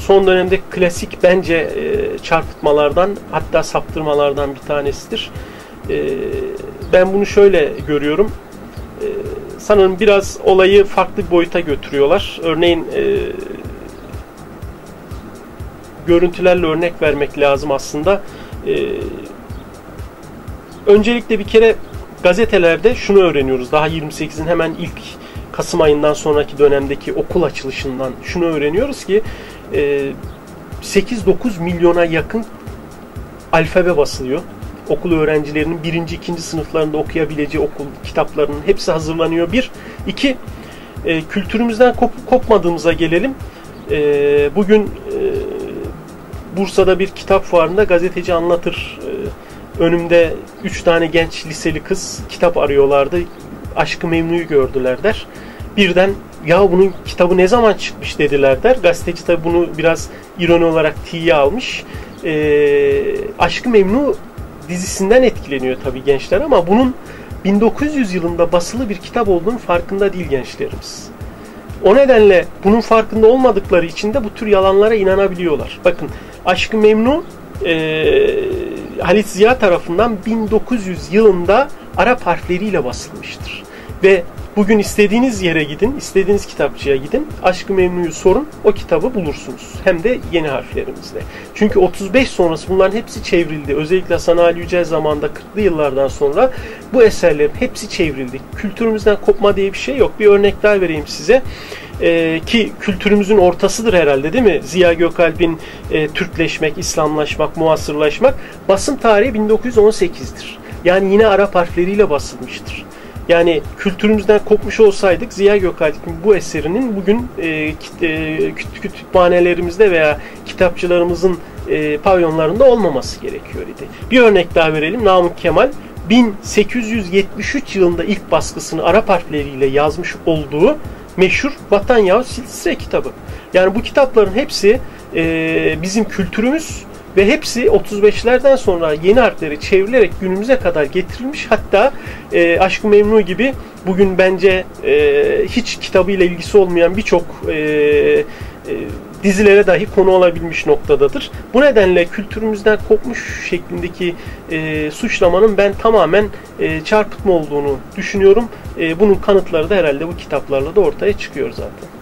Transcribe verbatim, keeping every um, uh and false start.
son dönemde klasik bence e, çarpıtmalardan, hatta saptırmalardan bir tanesidir. E, ben bunu şöyle görüyorum. E, sanırım biraz olayı farklı bir boyuta götürüyorlar. Örneğin e, görüntülerle örnek vermek lazım aslında. E, öncelikle bir kere gazetelerde şunu öğreniyoruz. Daha yirmi sekizin hemen ilk Kasım ayından sonraki dönemdeki okul açılışından şunu öğreniyoruz ki sekiz dokuz milyona yakın alfabe basılıyor. Okul öğrencilerinin birinci, ikinci sınıflarında okuyabileceği okul kitaplarının hepsi hazırlanıyor. Bir. İki, kültürümüzden kop kopmadığımıza gelelim. Bugün Bursa'da bir kitap fuarında gazeteci anlatır. Önümde üç tane genç liseli kız kitap arıyorlardı. Aşk-ı Memnu'yu gördüler der. Birden ya bunun kitabı ne zaman çıkmış dediler der. Gazeteci tabi bunu biraz ironi olarak tiye almış. E, Aşk-ı Memnu dizisinden etkileniyor tabi gençler ama bunun bin dokuz yüz yılında basılı bir kitap olduğunun farkında değil gençlerimiz. O nedenle bunun farkında olmadıkları için de bu tür yalanlara inanabiliyorlar. Bakın Aşk-ı Memnu e, Halit Ziya tarafından bin dokuz yüz yılında Arap harfleriyle basılmıştır. Ve bugün istediğiniz yere gidin, istediğiniz kitapçıya gidin, Aşk-ı Memnu'yu sorun, o kitabı bulursunuz. Hem de yeni harflerimizle. Çünkü otuz beş sonrası bunların hepsi çevrildi. Özellikle Hasan Ali Yücel zamanında kırklı yıllardan sonra bu eserlerin hepsi çevrildi. Kültürümüzden kopma diye bir şey yok. Bir örnek daha vereyim size. Ee, ki kültürümüzün ortasıdır herhalde değil mi? Ziya Gökalp'in e, Türkleşmek, İslamlaşmak, muasırlaşmak basım tarihi bin dokuz yüz on sekiz'dir. Yani yine Arap harfleriyle basılmıştır. Yani kültürümüzden kopmuş olsaydık Ziya Gökalp'in bu eserinin bugün e, kütüphanelerimizde veya kitapçılarımızın e, pavyonlarında olmaması gerekiyor idi. Bir örnek daha verelim. Namık Kemal bin sekiz yüz yetmiş üç yılında ilk baskısını Arap harfleriyle yazmış olduğu meşhur Vatan Yahut Silsile kitabı. Yani bu kitapların hepsi e, bizim kültürümüz ve hepsi otuz beşlerden sonra yeni harfleri çevrilerek günümüze kadar getirilmiş. Hatta e, Aşk-ı Memnu gibi bugün bence e, hiç kitabıyla ilgisi olmayan birçok e, e, dizilere dahi konu olabilmiş noktadadır. Bu nedenle kültürümüzden kopmuş şeklindeki e, suçlamanın ben tamamen e, çarpıtma olduğunu düşünüyorum. E, bunun kanıtları da herhalde bu kitaplarla da ortaya çıkıyor zaten.